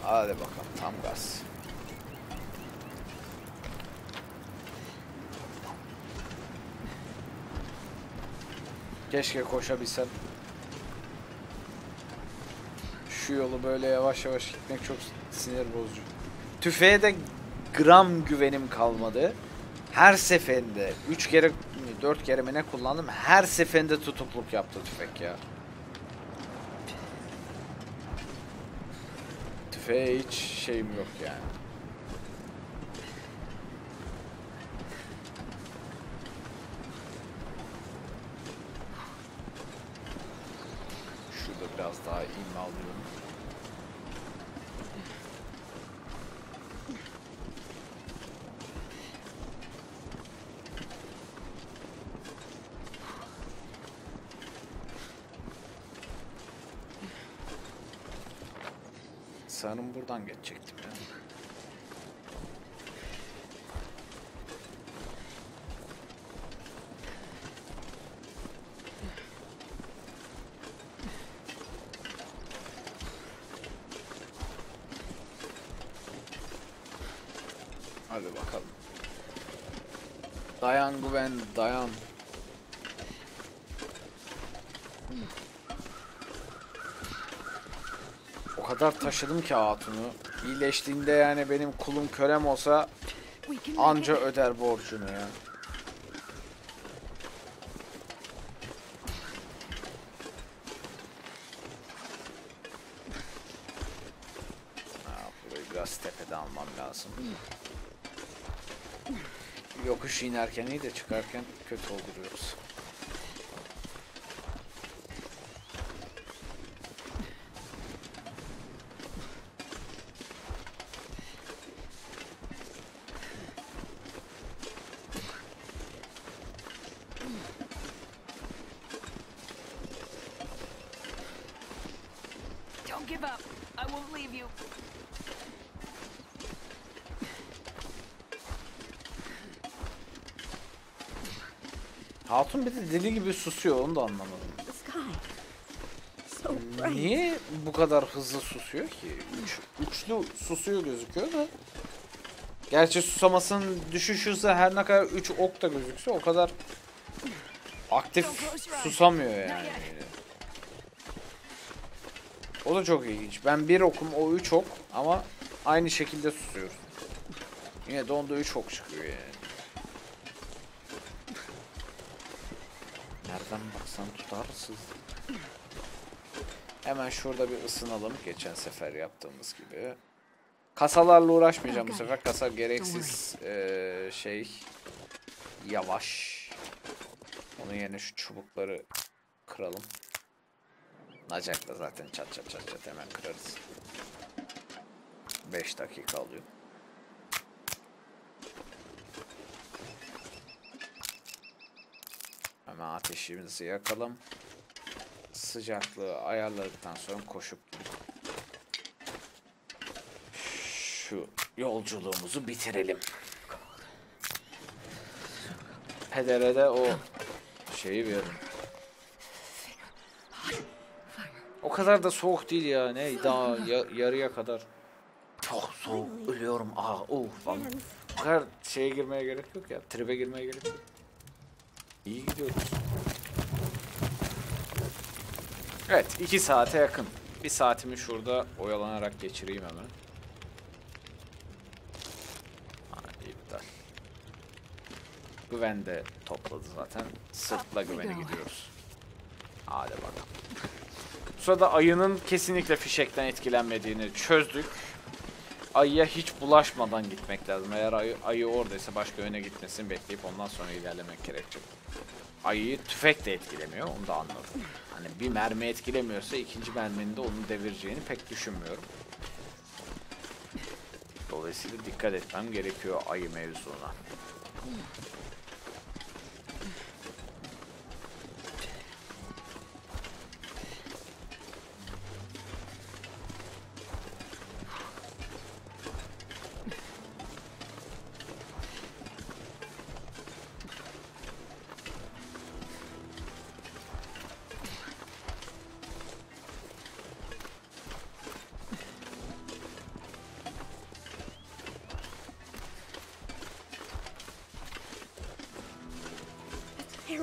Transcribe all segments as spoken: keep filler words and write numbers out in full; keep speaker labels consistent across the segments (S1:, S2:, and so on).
S1: Hadi bakalım, tam gaz. Keşke koşabilsem. Şu yolu böyle yavaş yavaş gitmek çok sinir bozucu. Tüfeğe de gram güvenim kalmadı. Her seferinde üç kere dört kere mi ne kullandım? Her seferinde tutukluk yaptı tüfek ya. Tüfeğe hiç şeyim yok yani. Şurada biraz daha inme alıyorum. Sanırım buradan geçecektim ya. Hadi bakalım. Dayan Güven, dayan. O kadar taşıdım ki hatunu. İyileştiğinde yani benim kulum kölem olsa anca öder borcunu ya. Ha, burayı biraz tepede almam lazım. Yokuş inerken iyi de çıkarken kötü oluyoruz.
S2: Don't give up. I won't leave you.
S1: Hatun bir de deli gibi susuyor, onu da anlamadım. Niye bu kadar hızlı susuyor ki? Üç, üçlü susuyor gözüküyor da. Gerçi susamasının düşüş hızı her ne kadar üç ok da gözükse o kadar aktif susamıyor yani. O da çok ilginç. Ben bir okum, o üç ok ama aynı şekilde susuyor. Yine de onda üç ok çıkıyor yani. Nereden baksan tutarsız. Hemen şurada bir ısınalım. Geçen sefer yaptığımız gibi. Kasalarla uğraşmayacağım bu sefer. Kasa gereksiz ee, şey yavaş. Onun yerine şu çubukları kıralım. Nacakla zaten çat çat çat çat hemen kırarız. beş dakika alıyor. Hemen ateşimizi yakalım. Sıcaklığı ayarladıktan sonra koşup şu yolculuğumuzu bitirelim. Pedere de o şeyi verin. O kadar da soğuk değil ya. Ne daha ya, yarıya kadar. Çok soğuk. Ölüyorum. Aa, oh falan. Bu kadar şeye girmeye gerek yok ya. Tribe girmeye gerek yok. İyi gidiyoruz. Evet, iki saate yakın. Bir saatimi şurada oyalanarak geçireyim hemen. Hadi iptal. Güven de topladı zaten. Sırtla güvene gidiyoruz. Hadi bakalım. Bu sırada ayının kesinlikle fişekten etkilenmediğini çözdük. Ayıya hiç bulaşmadan gitmek lazım. Eğer ayı, ayı oradaysa başka yöne gitmesini bekleyip ondan sonra ilerlemek gerekecek. Ayıyı tüfek de etkilemiyor, onu da anladım. Hani bir mermi etkilemiyorsa ikinci merminin de onu devireceğini pek düşünmüyorum. Dolayısıyla dikkat etmem gerekiyor ayı mevzuna.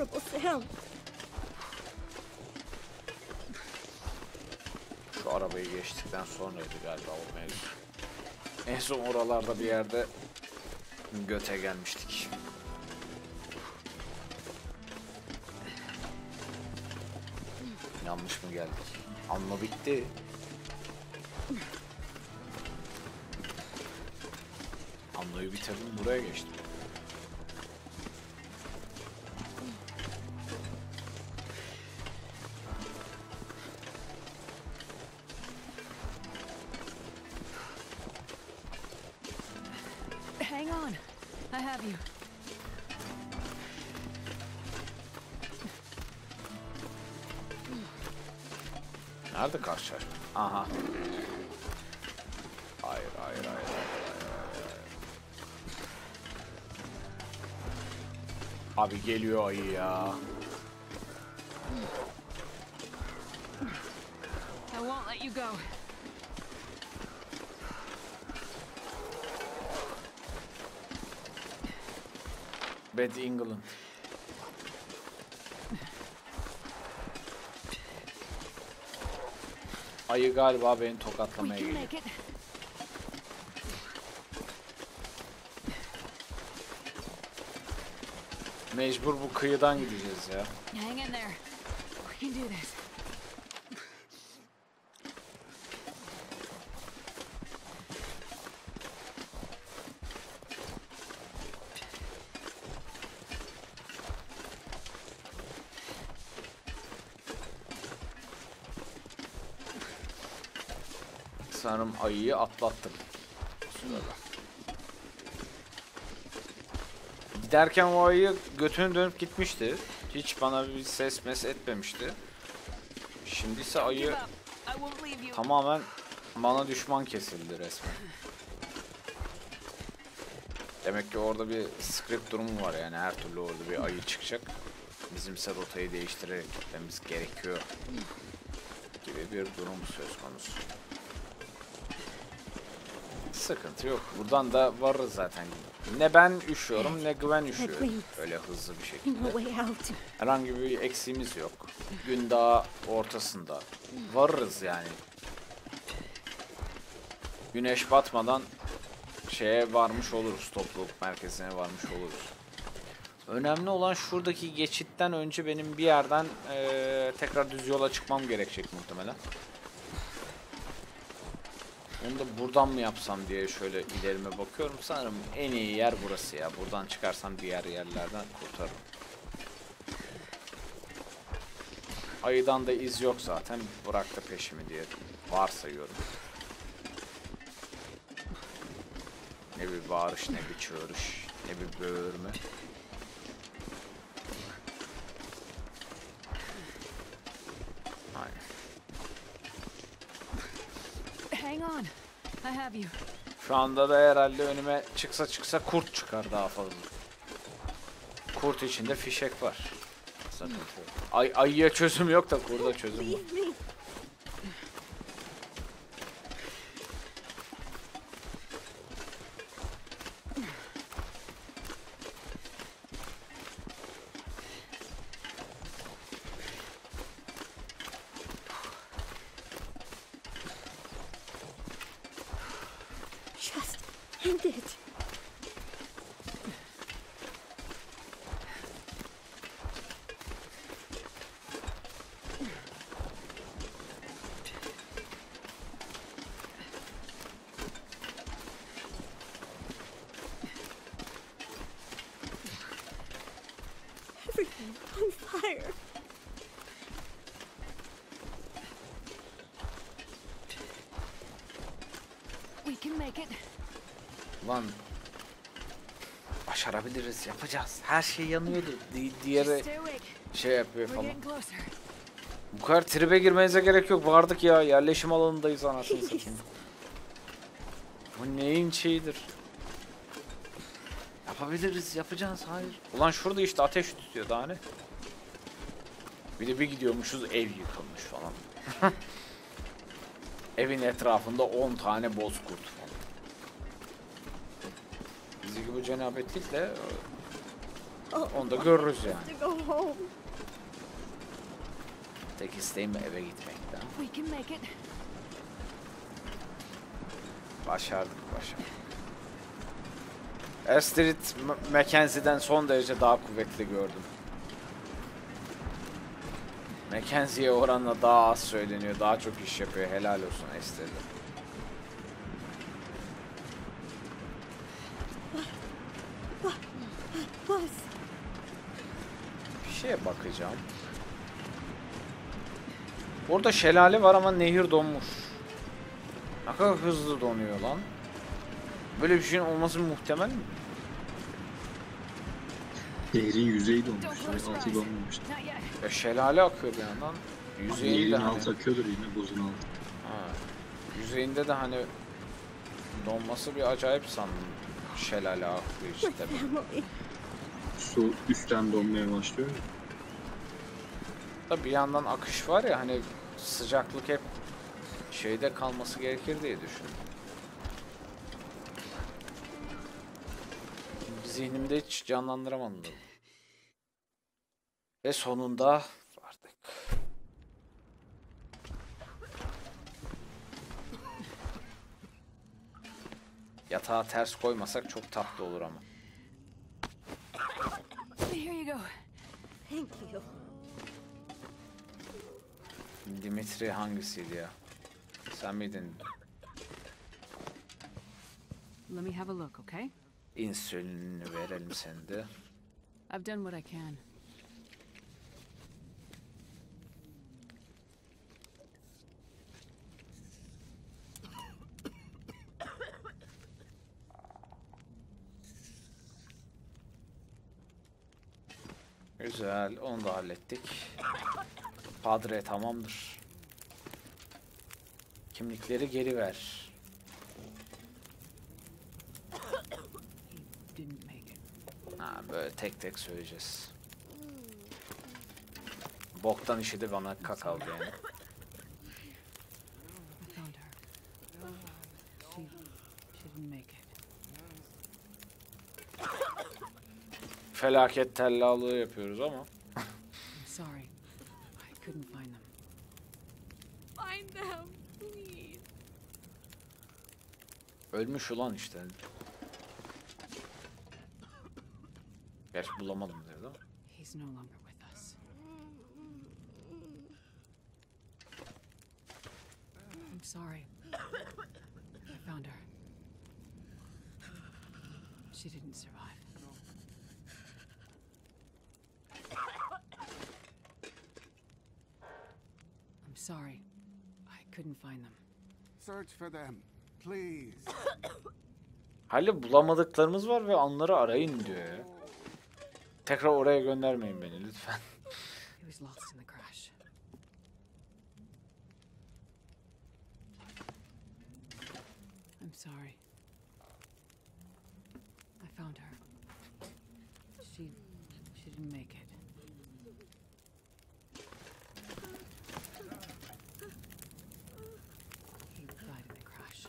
S3: horrible sound.
S1: Şu arabayı geçtikten sonraydı galiba o mevzu. En son oralarda bir yerde göte gelmiştik. Yanlış mı geldik? Anla bitti. Anlayı bitirdim, buraya geçtim.
S2: Hang on. I have you.
S1: Nerede karşılaşma? Aha. Hayır, hayır, hayır, hayır, hayır, hayır. Abi geliyor ayı ya.
S2: I won't let you go.
S1: Bad England. Ayı galiba beni
S2: We
S1: tokatlamaya
S2: can
S1: geliyor.
S2: make it.
S1: Mecbur bu kıyıdan gideceğiz ya.
S2: Hang in there. We can do this.
S1: Sanırım ayıyı atlattım. Giderken o ayı götünü dönüp gitmişti. Hiç bana bir ses mes etmemişti. Şimdi ise
S2: Give
S1: ayı
S2: up. I won't leave you.
S1: tamamen bana düşman kesildi resmen. Demek ki orada bir script durumu var, yani her türlü orada bir ayı çıkacak. Bizimse rotayı değiştirerek gitmemiz gerekiyor gibi bir durum söz konusu. Sıkıntı yok. Buradan da varız zaten. Ne ben üşüyorum ne Gwen üşüyor. Öyle hızlı bir
S3: No
S1: şekilde.
S3: way out.
S1: Herhangi bir eksiğimiz yok. Gün daha ortasında. Varırız yani. Güneş batmadan şeye varmış oluruz. Topluluk merkezine varmış oluruz. Önemli olan şuradaki geçitten önce benim bir yerden eee, tekrar düz yola çıkmam gerekecek muhtemelen. Onu da buradan mı yapsam diye şöyle ilerime bakıyorum. Sanırım en iyi yer burası ya. Buradan çıkarsam diğer yerlerden kurtarırım. Ayıdan da iz yok zaten. Bıraktı peşimi diye varsayıyorum. Ne bir bağırış, ne bir çığırış, ne bir böğürme. Aynen.
S2: Hang on. I have you.
S1: Şu anda da herhalde önüme çıksa çıksa kurt çıkar daha fazla. Kurt içinde fişek var. Sıkıntı yok. Ay, ayıya çözüm yok da kurda çözüm var.
S3: Leave me. Just end it. Everything on fire.
S2: We can make it.
S1: Lan başarabiliriz, yapacağız. Her şey yanıyordu. Di
S2: Just
S1: diğeri
S2: stay awake.
S1: şey yapıyor
S2: We're
S1: falan.
S2: getting closer.
S1: Bu kadar tribe girmenize gerek yok. Vardık ya. Yerleşim alanındayız anasını satayım. Bu neyin şeyidir? Yapabiliriz, yapacağız. Hayır. Ulan şurada işte ateş tutuyor daha ne? Bir de bir gidiyormuşuz ev yıkılmış falan. Evin etrafında on tane bozkurt falan. Bizi gibi cenabet değil de Onu da görürüz yani.
S3: To go home.
S1: Tek isteğim eve gitmekten.
S2: We can make it.
S1: Başardık, başardık. Astrid Mackenzie'den son derece daha kuvvetli gördüm. Mackenzie'ye oranla daha az söyleniyor, daha çok iş yapıyor. Helal olsun Astrid'e.
S3: Buzz.
S1: Bir şeye bakacağım. Orada şelale var ama nehir donmuş. Ne kadar hızlı donuyor lan. Böyle bir şeyin olması muhtemel mi?
S4: Nehrin yüzeyi donmuş.
S2: Don't close your
S4: Altı
S2: eyes.
S4: donmamış.
S2: Not yet.
S1: Ya şelale akıyor bir yandan. Yüzeyinde
S4: Nehrin
S1: hani,
S4: altı akıyordur yine buzun altı.
S1: ha, yüzeyinde de hani donması bir acayip sandım. Şelale aktığı
S3: My
S1: işte.
S3: family.
S4: Su üstten donmaya başlıyor ya.
S1: Da bir yandan akış var ya, hani sıcaklık hep şeyde kalması gerekir diye düşündüm. Zihnimde hiç canlandıramadım. Ve sonunda vardık. Yatağı ters koymasak çok tatlı olur ama.
S2: Here you go.
S3: Thank you.
S1: Dimitri hangisiydi ya? Sen miydin?
S2: Let me have a look, okay?
S1: İnsülini verelim sen de.
S2: I've done what I can.
S1: Güzel, onu da hallettik. Padre tamamdır. Kimlikleri geri ver.
S2: He didn't make it.
S1: Ha, böyle tek tek söyleyeceğiz. Boktan işi de bana kakaldı yani.
S2: I found her. She, she didn't make it.
S1: Felaket tellallığı yapıyoruz ama.
S2: I'm sorry. I couldn't find them.
S3: Find them, please.
S1: Ölmüş ulan işte. Gerçi bulamadım dedi ama.
S2: He's no longer with us. I'm sorry. I found her. She didn't survive. I'm sorry. I couldn't find them.
S5: Search for them, please.
S1: Hala bulamadıklarımız var ve onları arayın diyor ya. Tekrar oraya göndermeyin beni lütfen.
S2: He was lost in the crash. I'm sorry. I found her. She she didn't make it. He died in the crash.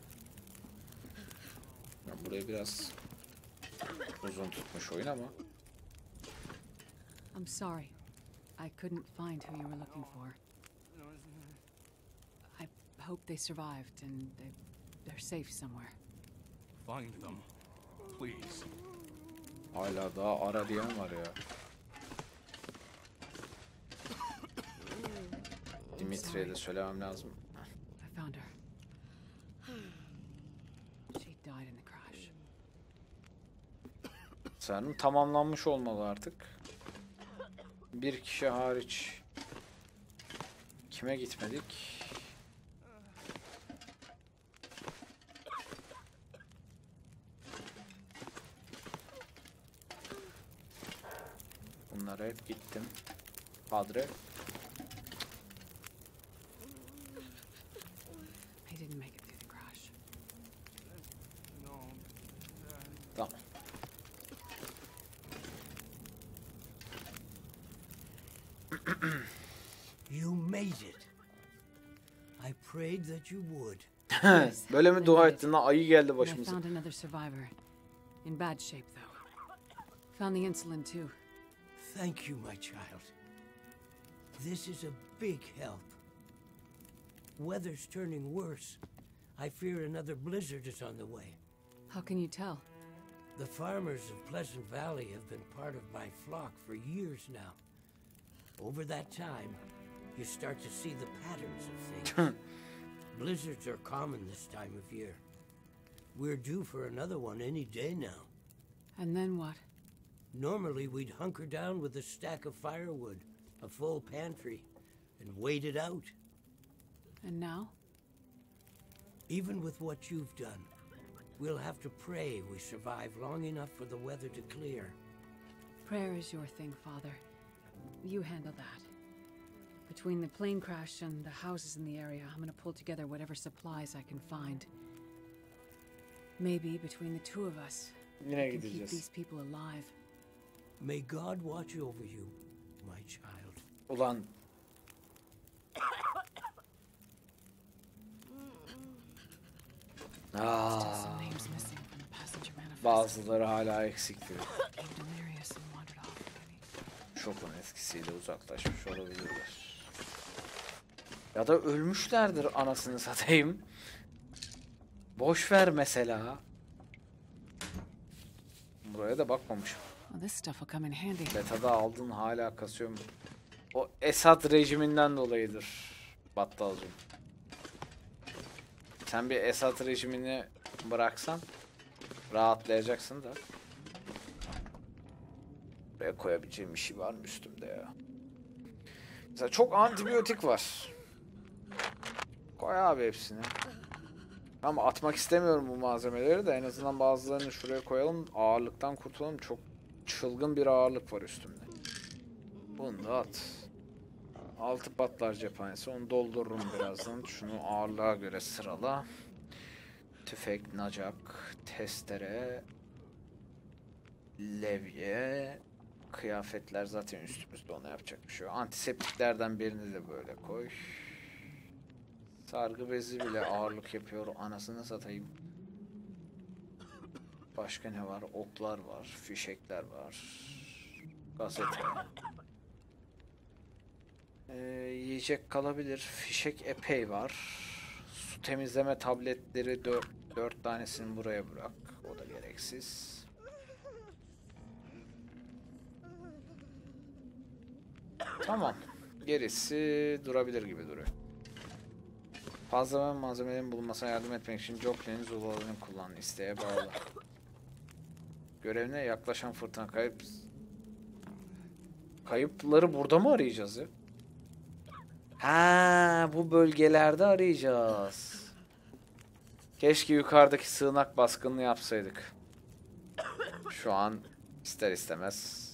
S1: Ya burayı biraz uzun tutmuş oyun ama.
S2: I'm sorry. I couldn't find who you were looking for. I hope they survived and they they're safe somewhere.
S5: Find them, please.
S1: Hala daha ara diyen var ya. Dimitri'ye de söylemem lazım.
S2: I found her. She died in the crash.
S1: Sanırım tamamlanmış olmalı artık. Bir kişi hariç. Kime gitmedik? Bunlara hep gittim. Padre.
S2: He didn't make it through the crash.
S1: Tamam.
S6: You made it. I prayed that you would.
S1: Böyle mi dua ettin lan? Ayı geldi
S2: And I
S1: başımıza.
S2: found another survivor. In bad shape though. Found the insulin too.
S6: Thank you, my child. This is a big help. Weather's turning worse. I fear another blizzard is on the way.
S2: How can you tell?
S6: The farmers of Pleasant Valley have been part of my flock for years now. Over that time, you start to see the patterns of things. Blizzards are common this time of year. We're due for another one any day now.
S2: And then what?
S6: Normally, we'd hunker down with a stack of firewood, a full pantry, and wait it out.
S2: And now?
S6: Even with what you've done, we'll have to pray we survive long enough for the weather to clear.
S2: Prayer is your thing, Father. You handle that. Between the plane crash and the houses in the area, I'm gonna pull together whatever supplies I can find. Maybe between the two of us, we
S1: Yine
S2: can keep
S1: gideceğiz.
S2: these people alive.
S6: May God watch over you, my child.
S1: Ulan
S2: Still
S1: Aa,
S2: some names missing from the passenger manifest.
S1: bazıları hala eksikti.
S2: Came delirious and wandered off. Maybe.
S1: Şokun etkisiyle uzaklaşmış olabilirler. Ya da ölmüşlerdir anasını satayım. Boş ver mesela. Buraya da bakmamışım.
S2: Well, this stuff will come in handy.
S1: Beta'da aldığın hala kasıyor mu? O Esad rejiminden dolayıdır Battalcığım. Sen bir Esad rejimini bıraksan rahatlayacaksın da. Buraya koyabileceğim bir şey var mı üstümde ya? Mesela çok antibiyotik var. Koy abi hepsini. Ama atmak istemiyorum bu malzemeleri de en azından bazılarını şuraya koyalım. Ağırlıktan kurtulalım. Çok çılgın bir ağırlık var üstümde. Bunu da at. Altı patlar cephanesi. Onu doldururum birazdan. Şunu ağırlığa göre sırala. Tüfek, nacak, testere, levye, kıyafetler zaten üstümüzde, ona yapacak bir şey yok. Antiseptiklerden birini de böyle koy. Sargı bezi bile ağırlık yapıyor. Anasını satayım. Başka ne var? Oklar var. Fişekler var. Gazete. Ee, yiyecek kalabilir. Fişek epey var. Su temizleme tabletleri dört, dört tanesini buraya bırak. O da gereksiz. Tamam. Gerisi durabilir gibi duruyor. Fazla malzemelerin bulunmasına yardım etmek için Joplin'in zulalarını kullan. İsteğe bağlı. Görevine yaklaşan fırtına kayıp... Kayıpları burada mı arayacağız ya? Ha, bu bölgelerde arayacağız. Keşke yukarıdaki sığınak baskınını yapsaydık. Şu an ister istemez.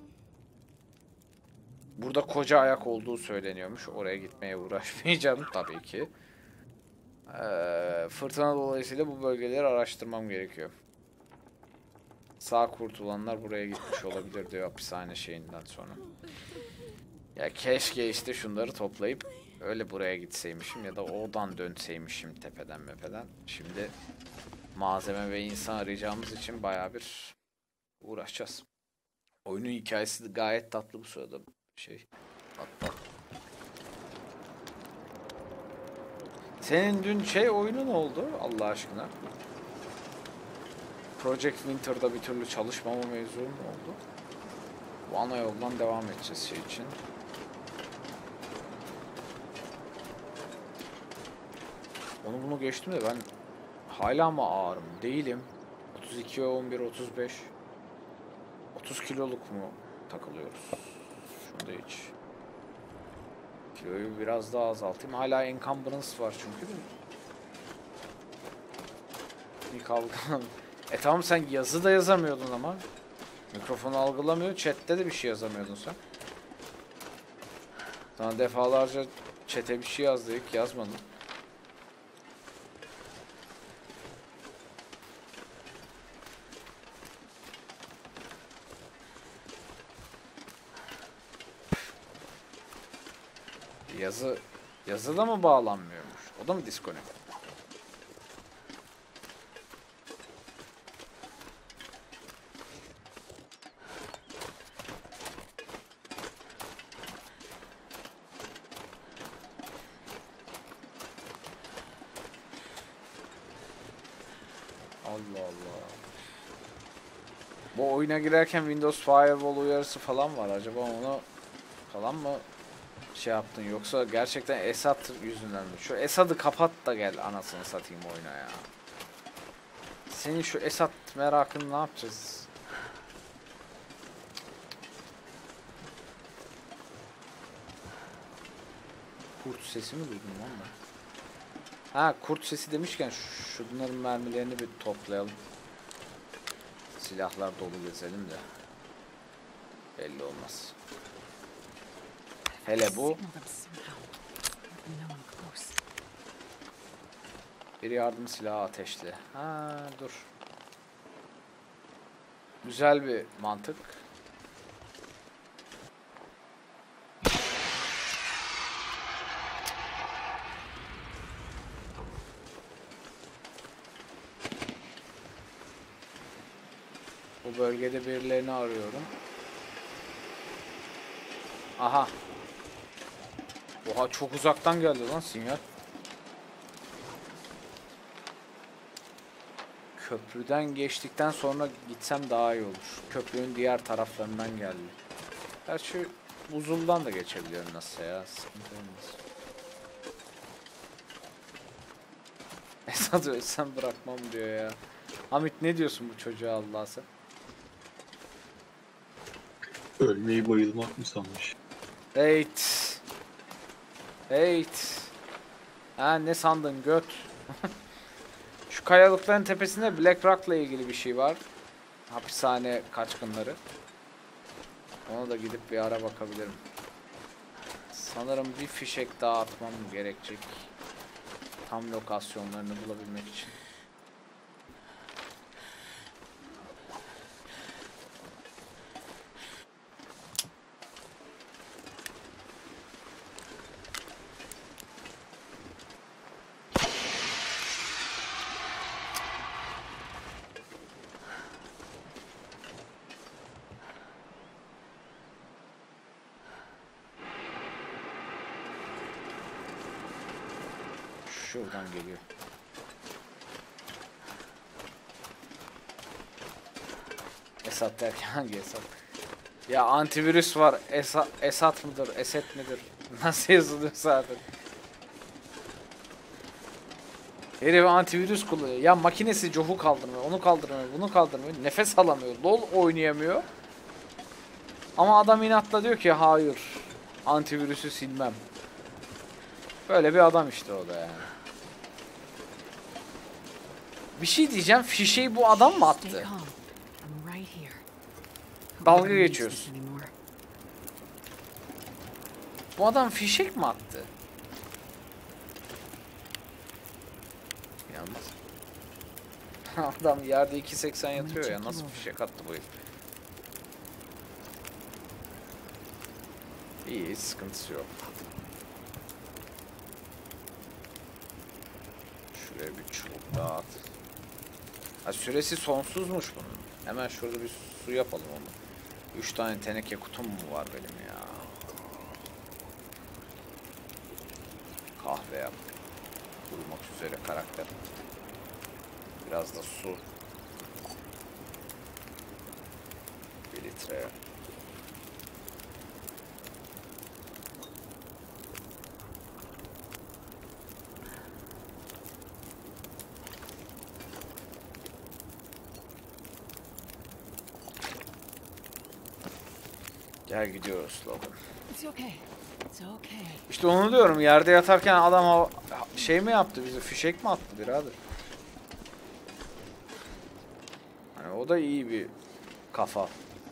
S1: Burada koca ayak olduğu söyleniyormuş. Oraya gitmeye uğraşmayacağım tabii ki. Ee, fırtına dolayısıyla bu bölgeleri araştırmam gerekiyor. Sağ kurtulanlar buraya gitmiş olabilir diyor hapishane şeyinden sonra. Ya keşke işte şunları toplayıp öyle buraya gitseymişim ya da oradan dönseymişim tepeden mepeden. Şimdi malzeme ve insan arayacağımız için bayağı bir uğraşacağız. Oyunun hikayesi de gayet tatlı bu sırada şey. Hatta. Senin dün şey oyunun oldu Allah aşkına. Project Winter'da bir türlü çalışmama mevzu mu oldu? Bu ana yoldan devam edeceğiz şey için. Onu bunu geçtim de ben hala mı ağırım? Değilim. otuz iki, on bir, otuz beş. otuz kiloluk mu takılıyoruz? Şunu da hiç. Kiloyu biraz daha azaltayım. Hala encumbrance var çünkü de. Bir kavga. E tamam, sen yazı da yazamıyordun ama. Mikrofonu algılamıyor. Chat'te de bir şey yazamıyordun sen. Sana defalarca chat'e bir şey yazdık, yazmadın. Yazı yazıda mı bağlanmıyormuş? O da mı disconnect? Allah Allah. Bu oyuna girerken Windows Firewall uyarısı falan var. Acaba onu falan mı şey yaptın, yoksa gerçekten Esat yüzünden mi? Şu Esad'ı kapat da gel anasını satayım oyuna ya. Senin şu Esat merakını ne yapacağız? Kurt sesi mi duydum lan ben? Ha, kurt sesi demişken şunların mermilerini bir toplayalım. Silahlar dolu gezelim de. Belli olmaz. Hele bu. Bir yardım silahı ateşli. Ha, dur. Güzel bir mantık. Bu bölgede birilerini arıyorum. Aha. Oha, çok uzaktan geldi lan sinyal. Köprüden geçtikten sonra gitsem daha iyi olur. Köprünün diğer taraflarından geldi. Gerçi buzuldan da geçebiliyorum nasıl ya. Sıkıntı olmaz. Esad ölsem bırakmam diyor ya. Hamit ne diyorsun bu çocuğa Allah'a sen?
S4: Ölmeyi bayılmak mı sanmış?
S1: Heyt. Heyt. Ha, ne sandın göt? Şu kayalıkların tepesinde Black Rock'la ilgili bir şey var. Hapishane kaçkınları. Ona da gidip bir ara bakabilirim. Sanırım bir fişek daha atmam gerekecek. Tam lokasyonlarını bulabilmek için. Şuradan geliyor. Esat derken hangi Esat? Ya antivirüs var. Esat, Esat mıdır? Eset midir? Nasıl yazılıyor zaten? Herif antivirüs kullanıyor. Ya makinesi cohu kaldırmıyor, onu kaldırmıyor, bunu kaldırmıyor. Nefes alamıyor. LOL oynayamıyor. Ama adam inatla diyor ki hayır. Antivirüsü silmem. Böyle bir adam işte o da yani. Bir şey diyeceğim. Fişeği bu adam mı attı? Dalga geçiyoruz. Bu adam fişek mi attı? Yalnız. Adam yerde iki seksen yatıyor ya. Nasıl fişek attı bu herif? İyi, sıkıntısı yok. Şuraya bir çubuk daha at. Ha, süresi sonsuzmuş bunun. Hemen şurada bir su yapalım onu. Üç tane teneke kutum mu var benim ya? Kahve yap. Kurulmak üzere karakter. Biraz da su. Bir litre. Gel gidiyoruz Logan. İşte onu diyorum, yerde yatarken adam şey mi yaptı bize, fişek mi attı birader? Hani o da iyi bir kafa.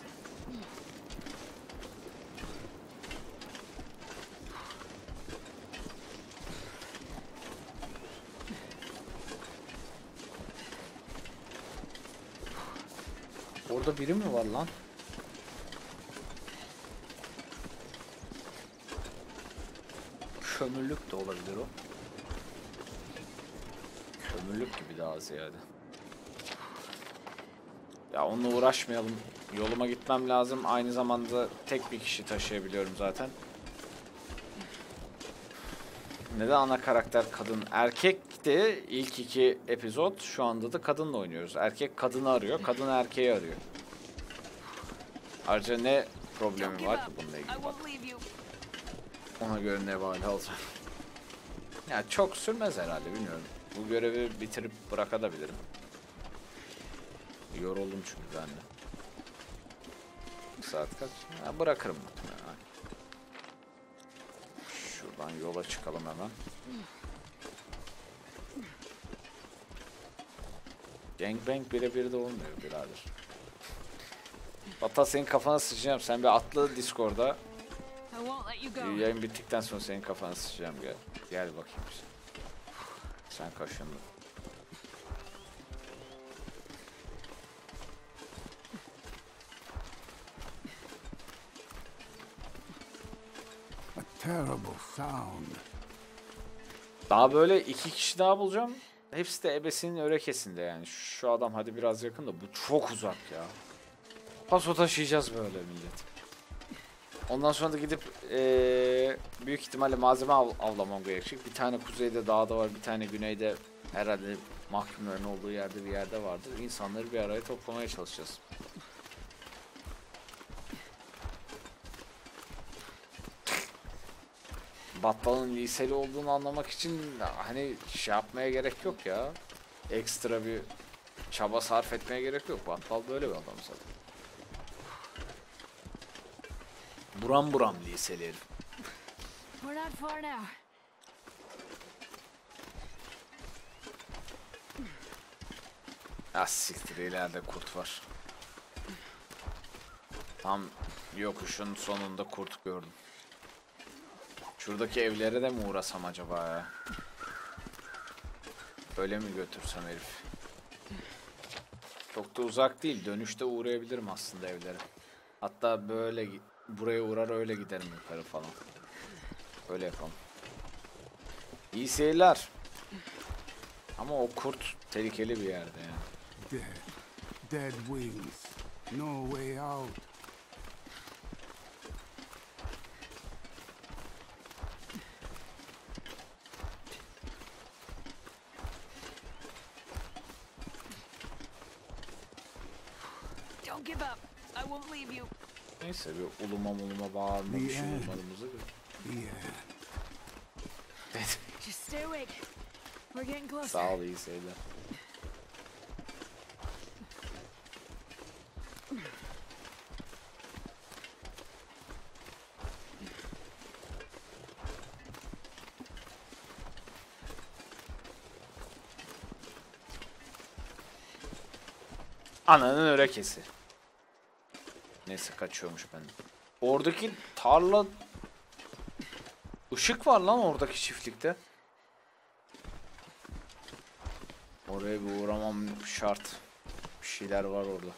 S1: Orada biri mi var lan? Kömürlük de olabilir o. Kömürlük gibi daha ziyade. Ya onunla uğraşmayalım. Yoluma gitmem lazım. Aynı zamanda tek bir kişi taşıyabiliyorum zaten. Neden ana karakter kadın? Erkek erkekti ilk iki epizod. Şu anda da kadınla oynuyoruz. Erkek kadını arıyor, kadın erkeği arıyor. Ayrıca ne problemi var ki bununla ilgili bak. Ona göre ne vali alacağım. Ya çok sürmez herhalde, bilmiyorum. Bu görevi bitirip bırakabilirim. Yoruldum çünkü ben de. Saat kaç? Ya bırakırım muhtemelen. Şuradan yola çıkalım hemen. Gangbang birebir de olmuyor birader. Hatta senin kafana sıçacağım. Sen bir atla Discord'a. Yayın bittikten sonra senin kafana sıçacağım, gel. Gel bakayım işte. Sen kaşındın.
S5: A terrible sound.
S1: Daha böyle iki kişi daha bulacağım. Hepsi de ebesinin örekesinde yani. Şu adam hadi biraz yakın da bu çok uzak ya. Paso taşıyacağız böyle millet. Ondan sonra da gidip ee, büyük ihtimalle malzeme av avlamam gerekecek. Bir tane kuzeyde dağda var, bir tane güneyde herhalde mahkumların olduğu yerde bir yerde vardır. İnsanları bir araya toplamaya çalışacağız. Battal'ın liseli olduğunu anlamak için hani şey yapmaya gerek yok ya. Ekstra bir çaba sarf etmeye gerek yok. Battal böyle bir adam zaten. Buram buram liseli herif.
S3: We're not far now.
S1: Ah siktir, ileride kurt var. Tam yokuşun sonunda kurt gördüm. Şuradaki evlere de mi uğrasam acaba ya? Öyle mi götürsem herif? Çok da uzak değil. Dönüşte uğrayabilirim aslında evlere. Hatta böyle buraya uğrar öyle giderim yukarı falan. Öyle yapalım. İyi seyirler. Ama o kurt tehlikeli bir yerde yani.
S5: Dead. Dead wings. No way out.
S3: Don't give up. I won't leave you.
S1: Neyse bir uluma muluma bağırma bir şey olmadığımızı gör. Evet.
S3: Just stay awake. We're getting closer.
S1: Sağ ol, iyi seyirler. Ananın örekesi. Neyse kaçıyormuş benden. Oradaki tarla... Işık var lan oradaki çiftlikte. Oraya bir uğramam şart. Bir şeyler var orada.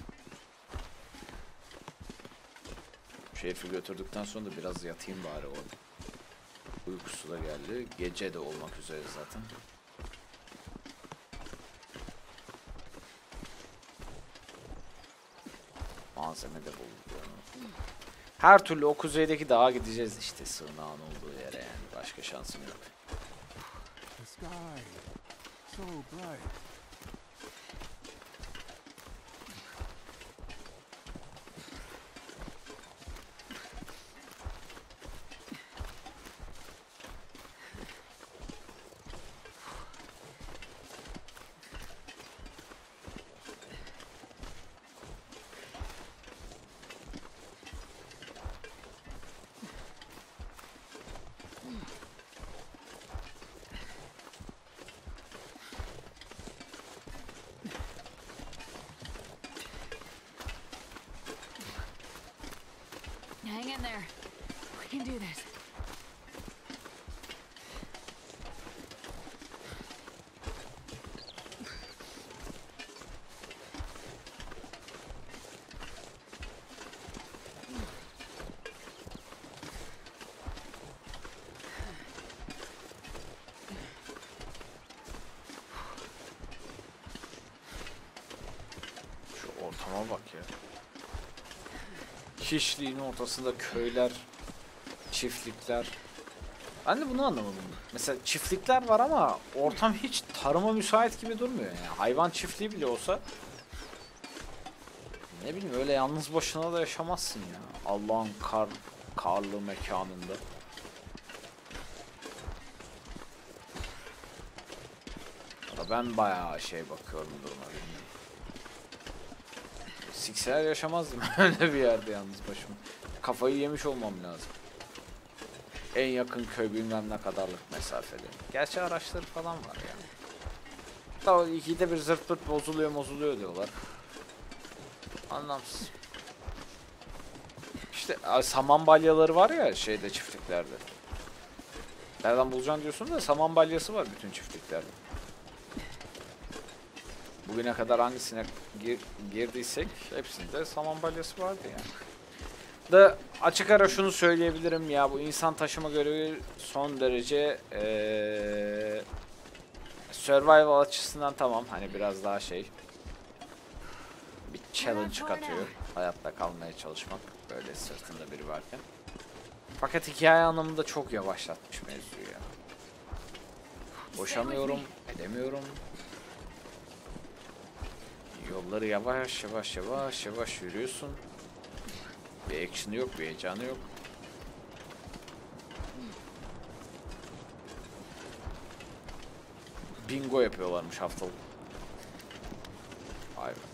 S1: Şerifi götürdükten sonra da biraz yatayım bari orada. Uykusu da geldi. Gece de olmak üzere zaten. Malzeme de buldu. Her türlü o kuzeydeki dağa gideceğiz işte, sığınağın olduğu yere yani. Başka şansım yok.
S5: The sky. So bright.
S3: Hang in there. We can do this.
S1: Şu ortama bak ya. Hiçliğin ortasında köyler, çiftlikler. Ben de bunu anlamadım. Mesela çiftlikler var ama ortam hiç tarıma müsait gibi durmuyor yani. Hayvan çiftliği bile olsa ne bileyim öyle yalnız başına da yaşamazsın ya. Allah'ın kar karlı mekanında. Ya ben bayağı şey bakıyorum duruma, bilmiyorum. Sikseler yaşamazdım öyle bir yerde yalnız başıma. Kafayı yemiş olmam lazım. En yakın köy bilmem ne kadarlık mesafede. Gerçi araçları falan var yani. Daha ikide bir zırt pırt bozuluyor bozuluyor diyorlar. Anlamsız. İşte saman balyaları var ya şeyde, çiftliklerde. Nereden bulacaksın diyorsun da saman balyası var bütün çiftliklerde. Bugüne kadar hangisine gir, girdiysek hepsinde saman balyası vardı yani. Da açık ara şunu söyleyebilirim ya, bu insan taşıma görevi son derece ee, survival açısından tamam, hani biraz daha şey bir challenge katıyor hayatta kalmaya çalışmak böyle sırtında biri varken. Fakat hikaye anlamında çok yavaşlatmış mevzuyu ya. Boşamıyorum, edemiyorum. Yolları yavaş yavaş yavaş yavaş yürüyorsun. Bir action'ı yok, bir heyecanı yok. Bingo yapıyorlarmış haftalık. Vay be.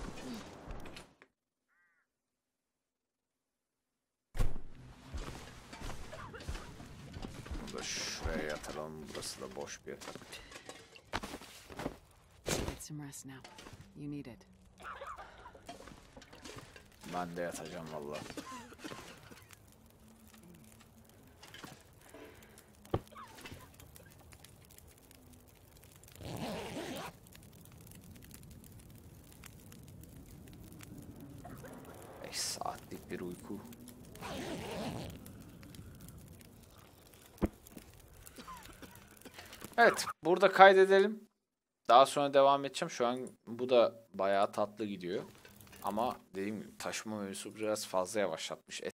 S1: Bunu da şuraya yatıralım. Burası da boş bir yatak.
S2: Get some rest now. You need it.
S1: Ben de yatacağım vallahi. beş saatlik bir uyku. Evet, burada kaydedelim. Daha sonra devam edeceğim. Şu an bu da bayağı tatlı gidiyor. Ama dediğim gibi taşıma mevzusu biraz fazla yavaşlatmış.